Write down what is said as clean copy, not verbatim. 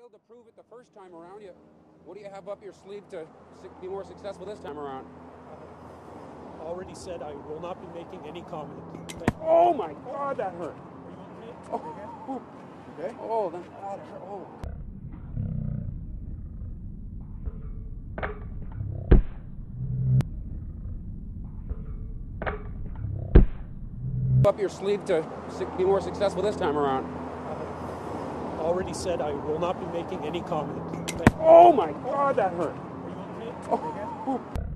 failed to prove it the first time around. What do you have up your sleeve to be more successful this time around? Already said I will not be making any comment. Oh my God, that hurt. Are you okay? Oh, Okay. oh, that hurt. Oh. Up your sleeve to be more successful this time around. Already said I will not be making any comment. Oh my God, that hurt. Are you okay? Oh.